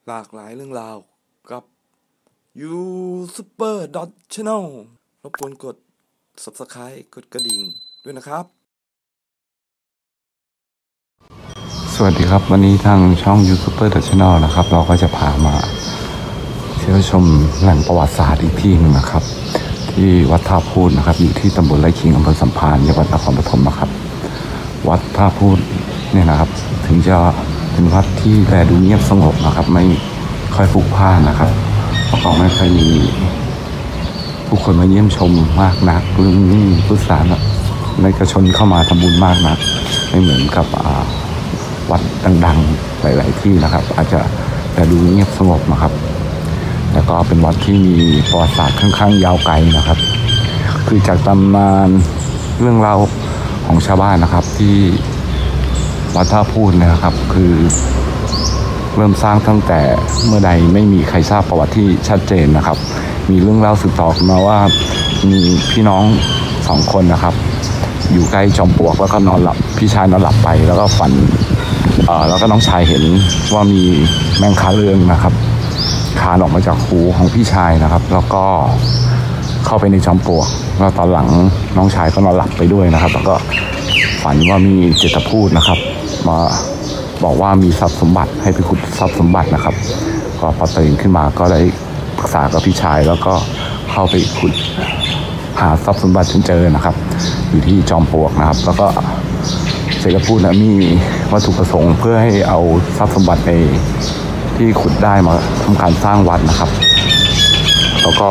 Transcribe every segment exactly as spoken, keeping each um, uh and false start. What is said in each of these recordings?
หลากหลายเรื่องราวกับ ยูทูบเบอร์ Channel รบกวนกด Subscribe กดกระดิ่งด้วยนะครับสวัสดีครับวันนี้ทางช่อง ยูทูบเบอร์ Channel นะครับเราก็จะพามาเที่ยวชมแหล่งประวัติศาสตร์อีกที่หนึ่งนะครับที่วัดท่าพูดนะครับอยู่ที่ตำบลไร่ขิงอำเภอสัมพันธ์จังหวัดนครปฐมนะครับวัดท่าพูดเนี่ยนะครับถึงจะเป็นวัดที่แลดูเงียบสงบนะครับไม่ค่อยพลุกพล่านนะครับแล้วก็ไม่ค่อยมีผู้คนมาเยี่ยมชมมากนักหรือมีผู้สาในกระชนเข้ามาทำบุญมากนักไม่เหมือนกับวัดดังๆหลายๆที่นะครับอาจจะแต่ดูเงียบสงบนะครับแล้วก็เป็นวัดที่มีประวัติศาสตร์ค่อนข้างยาวไกลนะครับคือจากตำนานเรื่องราวของชาวบ้านนะครับที่วัดท่าพูดนะครับคือเริ่มสร้างตั้งแต่เมื่อใดไม่มีใครทราบประวัติที่ชัดเจนนะครับมีเรื่องเล่าสืบต่อมาว่ามีพี่น้องสองคนนะครับอยู่ใกล้จอมปลวกแล้วก็นอนหลับพี่ชายนอนหลับไปแล้วก็ฝันเอ่อแล้วก็น้องชายเห็นว่ามีแมงคาเรืองนะครับคานออกมาจากหูของพี่ชายนะครับแล้วก็เข้าไปในจอมปลวกแล้วตอนหลังน้องชายก็นอนหลับไปด้วยนะครับแล้วก็ฝันว่ามีเจตพูดนะครับมาบอกว่ามีทรัพย์สมบัติให้ไปขุดทรัพย์สมบัตินะครับก็พอตื่นขึ้นมาก็ได้ปรึกษากับพี่ชายแล้วก็เข้าไปขุดหาทรัพย์สมบัติจนเจอนะครับอยู่ที่จอมปลวกนะครับแล้วก็เจตพูดนะมีวัตถุประสงค์เพื่อให้เอาทรัพย์สมบัติในที่ขุดได้มาทำการสร้างวัดนะครับแล้วก็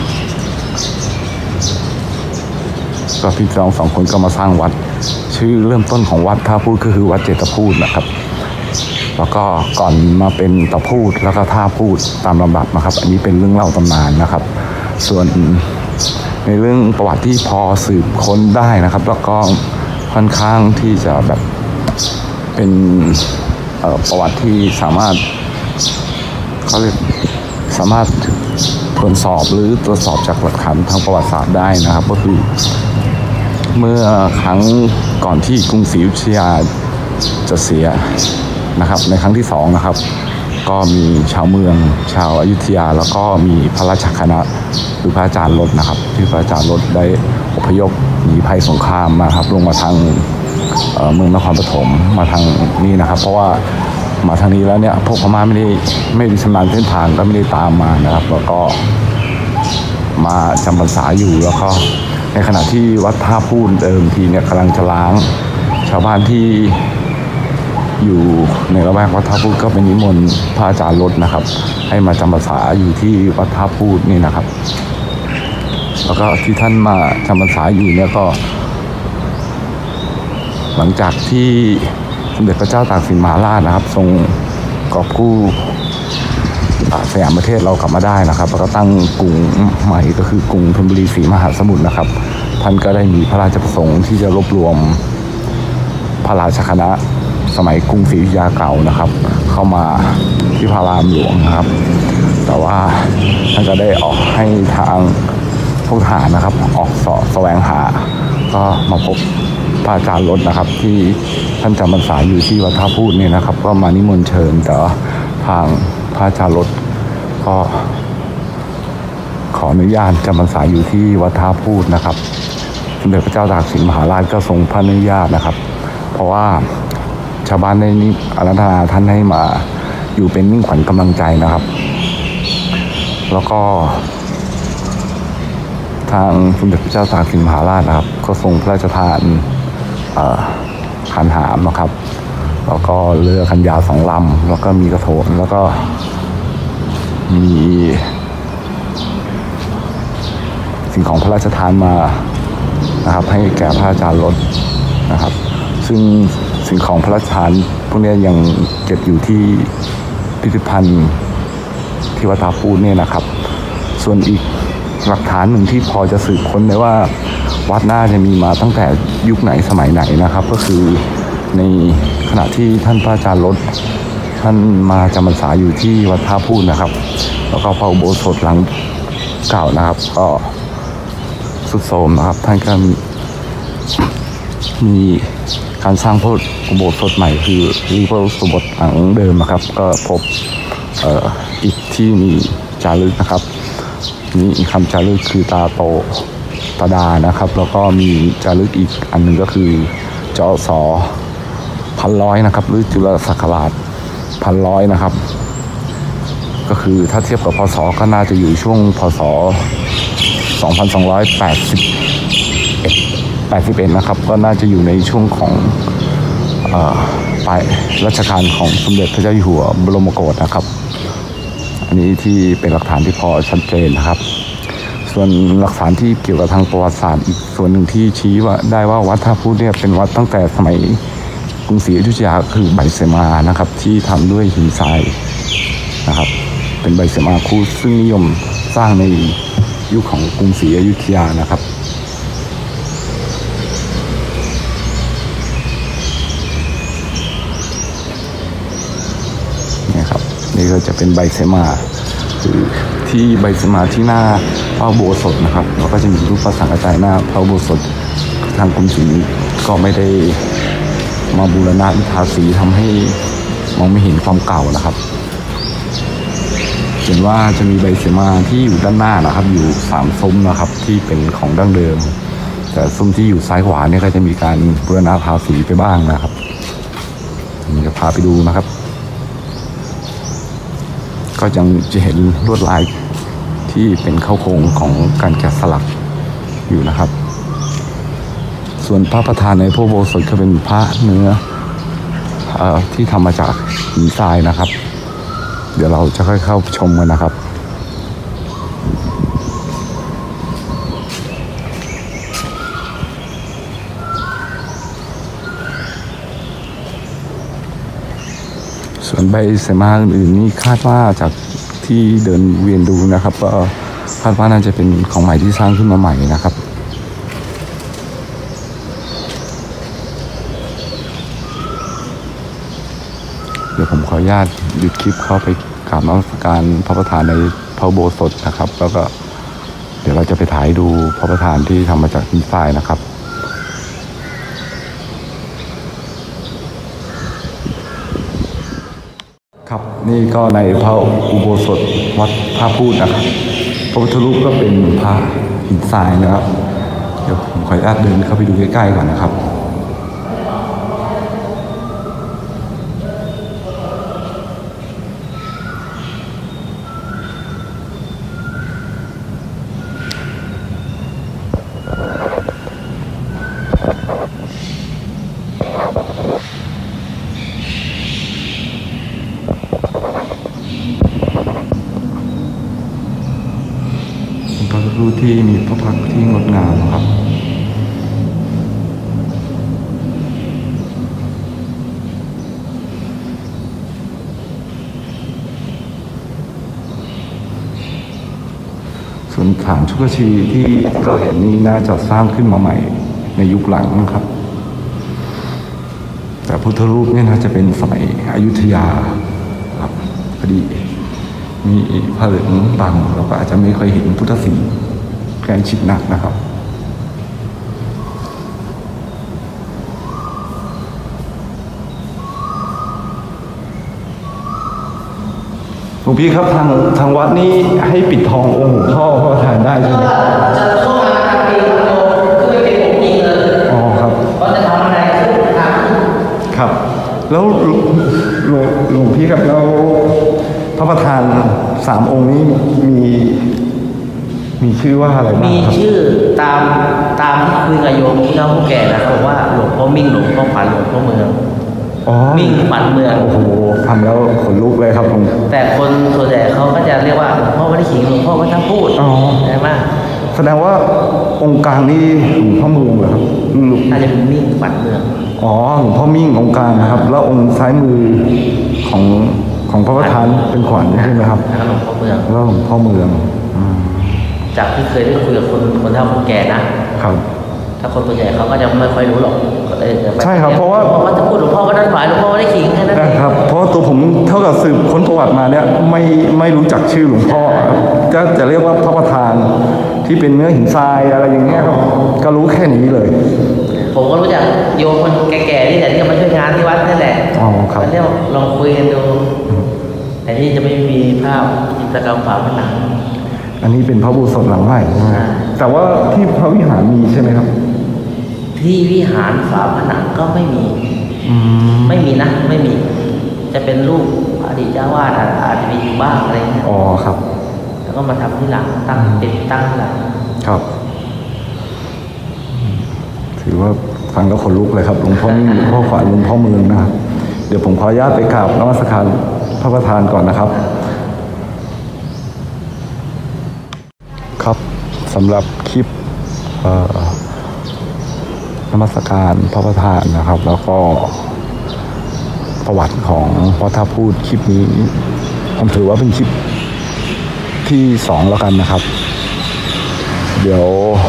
ก็พี่น้องสองคนก็มาสร้างวัดชื่อเริ่มต้นของวัดท่าพูดก็คือวัดเจตพูดนะครับแล้วก็ก่อนมาเป็นตะพูดแล้วก็ท่าพูดตามลำดับนะครับอันนี้เป็นเรื่องเล่าตำนานนะครับส่วนในเรื่องประวัติที่พอสืบค้นได้นะครับแล้วก็ค่อนข้างที่จะแบบเป็นประวัติที่สามารถเขาเรียกสามารถตรวจสอบหรือตรวจสอบจากหลักฐานทางประวัติศาสตร์ได้นะครับก็คือเมื่อครั้งก่อนที่กรุงศรีอยุธยาจะเสียนะครับในครั้งที่สองนะครับก็มีชาวเมืองชาวอยุธยาแล้วก็มีพระราชคณะหรือพระอาจารย์รถนะครับที่พระอาจารย์รถได้อพยพหนีภัยสงครามมาครับลงมาทางเอ่อเมืองนครปฐมมาทางนี้นะครับเพราะว่ามาทางนี้แล้วเนี่ยพวกพม่าไม่ได้ไม่ได้ชำนาญเส้นทางก็ไม่ได้ตามมานะครับแล้วก็มาจำพรรษาอยู่แล้วก็ในขณะที่วัดท่าพูดเดิมทีเนี่ยกำลังจะล้างชาวบ้านที่อยู่ในละแวกวัดท่าพูดก็เป็นนิมนต์พระอาจารย์รถนะครับให้มาจำพรรษาอยู่ที่วัดท่าพูดนี่นะครับแล้วก็ที่ท่านมาจำพรรษาอยู่เนี่ยก็หลังจากที่สมเด็จพระเจ้าตากสินมหาราชนะครับทรงกอบกู้สยามประเทศเรากลับมาได้นะครับแล้วก็ตั้งกรุงใหม่ก็คือกรุงธนบุรีศรีมหาสมุทรนะครับท่านก็ได้มีพระราชประสงค์ที่จะรวบรวมพระราชคณะสมัยกรุงศรีอยุธยาเก่านะครับเข้ามาที่พระรามหลวงนะครับแต่ว่าท่านก็ได้ออกให้ทางพวกทหารนะครับออกเสาะแสวงหาก็มาพบพระอาจารย์รถนะครับที่ท่านจำพรรษาอยู่ที่วัดท่าพูดนี่นะครับก็มานิมนต์เชิญแต่ทางพระอาจารย์รถก็ขออนุญาตจำพรรษาอยู่ที่วัดท่าพูดนะครับสมเด็จพระเจ้าตากสินมหาราชก็ทรงพระอนุญาตนะครับเพราะว่าชาวบ้านได้นิอาราธนาท่านให้มาอยู่เป็นมิ่งขวัญกำลังใจนะครับแล้วก็ทางสมเด็จพระเจ้าตากสินมหาราชนะครับก็ทรงพระราชทานขันหามนะครับแล้วก็เรือคันยาวสองลำแล้วก็มีกระโถนแล้วก็มีสิ่งของพระราชทานมานะครับให้แก่พระอาจารย์รถนะครับซึ่งสิ่งของพระราชทานพวกนี้ยังเก็บอยู่ที่พิพิธภัณฑ์ที่วัดท่าพูดเนี่ยนะครับส่วนอีกหลักฐานหนึ่งที่พอจะสืบค้นได้ว่าวัดน่าจะมีมาตั้งแต่ยุคไหนสมัยไหนนะครับก็คือในขณะที่ท่านพระอาจารย์รถท่านมาจำพรรษาอยู่ที่วัดท่าพูดนะครับแล้วก็พระอุโบสถหลังเก่านะครับก็ทรุดโทรมนะครับท่านก็มีการสร้างพระอุโบสถใหม่คือรีพระอุโบสถหลังเดิมนะครับก็พบเอ่ออีกที่มีจารึกนะครับมีคำจารึกคือตาโตตาดานะครับแล้วก็มีจารึกอีกอันหนึ่งก็คือจอสอพันร้อยนะครับหรือจุลศักราชพันร้อยนะครับก็คือถ้าเทียบกับพศก็น่าจะอยู่ช่วงพศสองพันสองร้อยแปดสิบเอ็ด แปดสิบเอ็ดนะครับก็น่าจะอยู่ในช่วงของเอ่อปลายรัชกาลของสมเด็จพระเจ้าอยู่หัวบรมโกศนะครับอันนี้ที่เป็นหลักฐานที่พอชัดเจนนะครับส่วนหลักฐานที่เกี่ยวกับทางประวัติศาสตร์อีกส่วนหนึ่งที่ชี้ว่าได้ว่าวัดท่าพุเนี่ยเป็นวัดตั้งแต่สมัยกรุงศรีอยุธยาคือใบเสมานะครับที่ทำด้วยหินทรายนะครับเป็นใบเสมาคู่ซึ่งนิยมสร้างในยุคของกรุงศรีอยุธยานะครับนี่ครับนี่ก็จะเป็นใบเสมาคือที่ใบเสมาที่หน้าพระอุโบสถนะครับแล้วก็จะมีรูปพระสังฆจายหน้าพระอุโบสถทางกรุงศรีก็ไม่ได้มาบูรณะหรือทาสีทำให้มองไม่เห็นความเก่านะครับเห็นว่าจะมีใบเสมาที่อยู่ด้านหน้านะครับอยู่สามซุ้มนะครับที่เป็นของดั้งเดิมแต่ซุ้มที่อยู่ซ้ายขวาเนี่ยก็จะมีการบูรณะทาสีไปบ้างนะครับผมจะพาไปดูนะครับก็ยังจะเห็นลวดลายที่เป็นเข้าโครงของการแกะสลักอยู่นะครับส่วนพระประธานในพระอุโบสถก็เป็นพระเนื้อเอ่อที่ทำมาจากหินทรายนะครับเดี๋ยวเราจะค่อยเข้าชมกันนะครับส่วนใบเสมาอื่นๆนี่คาดว่าจากที่เดินเวียนดูนะครับก็คาดว่าน่าจะเป็นของใหม่ที่สร้างขึ้นมาใหม่นะครับเดี๋ยวผมขออนุญาตหยุดคลิปเข้าไปกราบนมัสการพระประธานในพระอุโบสถนะครับแล้วก็เดี๋ยวเราจะไปถ่ายดูพระประธานที่ทำมาจากหินทรายนะครับครับนี่ก็ในพระอุโบสถวัดท่าพูดนะครับพระพุทธรูปก็เป็นพระหินทรายนะครับเดี๋ยวผมขออนุญาตเดินเข้าไปดูใกล้ๆก่อนนะครับพระพุทธรูปที่มีพระพักตร์ที่งดงามครับส่วนฐานชุกชีที่เราเห็นนี้น่าจะสร้างขึ้นมาใหม่ในยุคหลังนะครับแต่พุทธรูปนี่น่าจะเป็นสมัยอยุธยาครับพอดีมีผ้าเหลืองบังเราก็อาจจะไม่เคยเห็นพุทธศิลป์ใกล้ชิดนักนะครับหลวงพี่ครับทางทางวัดนี้ให้ปิดทององค์หลวงพ่อพระประธานได้ใช่ไหมจะเข้ามาทางปีโตคือไม่เป็นผมจริงเลยอ๋อครับก็จะทำอะไรขึ้นทางครับแล้วหลวงหลวงพี่ครับแล้วพระประธานสามองค์นี้มีมีชื่อว่าอะไรบ้างมีชื่อตามตามที่คุยกับโยมที่เขาผู้แก่นะเขาบอกว่าหลวงพ่อมิ่งหลวงพ่อขวัญหลวงพ่อเมืองมิ่งขวัญเมืองโอ้โหฟังแล้วขนลุกเลยครับผมแต่คนส่วนใหญ่เขาก็จะเรียกว่าหลวงพ่อวัดขิงหลวงพ่อวัดท่าพูดใช่ไหมแสดงว่าองค์กลางนี่หลวงพ่อเมืองเหรอครับน่าจะเป็นมิ่งขวัญเมืองอ๋อหลวงพ่อมิ่งองค์กลางนะครับแล้วองค์ซ้ายมือของของพระประธานเป็นขวัญใช่ไหมครับแล้วหลวงพ่อเมืองแล้วหลวงพ่อเมืองจากที่เคยได้คุยกับคนคนเฒ่าคนแก่นะครับถ้าคนตัวใหญ่เขาก็จะไม่ค่อยรู้หรอกใช่ครับเพราะว่าหลวงพ่อจะพูดหลวงพ่อก็ด้านฝ่ายหลวงพ่อได้ขิงแค่นั้นเองครับเพราะตัวผมเท่ากับสืบค้นประวัติมาเนี่ยไม่ไม่รู้จักชื่อหลวงพ่อก็จะเรียกว่าพระประธานที่เป็นเนื้อหินทรายอะไรอย่างเงี้ยครับก็รู้แค่นี้เลยผมก็รู้จักโยมคนแก่ๆที่แต่ที่มาช่วยงานที่วัดนั่นแหละอ๋อครับเรียกลองคุยกันดูแต่ที่จะไม่มีภาพจิตรกรรมฝาผนังอันนี้เป็นพระอุโบสถหลังใหม่ใช่ไหมแต่ว่าที่พระวิหารมีใช่ไหมครับที่วิหารฝาผนังก็ไม่มีไม่มีนะไม่มีจะเป็นรูปอดีตเจ้าวาดอาจจะมีอยู่บ้างอะไรเงี้ยอ๋อครับแล้วก็มาทำที่หลังตั้งติดตั้งหลังครับถือว่าฟังแล้วขนลุกเลยครับหลวงพ่อมิ่งหลวงพ่อขวัญหลวงพ่อเมืองนะครับเดี๋ยวผมขออนุญาตไปกราบนมัสการพระประธานก่อนนะครับครับสำหรับคลิปนมัสการพระประธานนะครับ แล้วก็ประวัติของพ่อท่าพูดคลิปนี้ผมถือว่าเป็นคลิปที่สองแล้วกันนะครับเดี๋ยว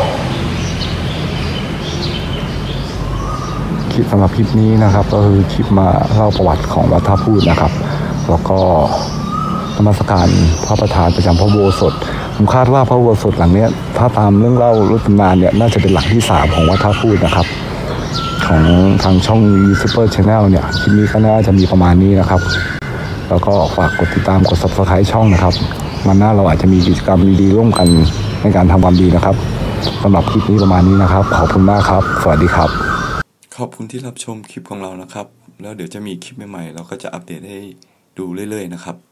คลิปสำหรับคลิปนี้นะครับก็คือคลิปมาเล่าประวัติของวัดท่าพูดนะครับแล้วก็นมัสการพระประธานประจำพระอุโบสถผมคาดว่าพระอุโบสถหลังนี้ถ้าตามเรื่องเล่ารถตำนานเนี่ยน่าจะเป็นหลังที่สามของวัดท่าพูดนะครับของทางช่อง YouTube Channel เนี่ยคลิปนี้ก็น่าจะมีประมาณนี้นะครับแล้วก็ฝากกดติดตามกด ซับสไครบ์ ช่องนะครับมันหน้าเราอาจจะมีกิจกรรมดีๆร่วมกันในการทำความดีนะครับสำหรับคลิปนี้ประมาณนี้นะครับขอบคุณมากครับสวัสดีครับขอบคุณที่รับชมคลิปของเรานะครับแล้วเดี๋ยวจะมีคลิปใหม่ๆเราก็จะอัปเดตให้ดูเรื่อยๆนะครับ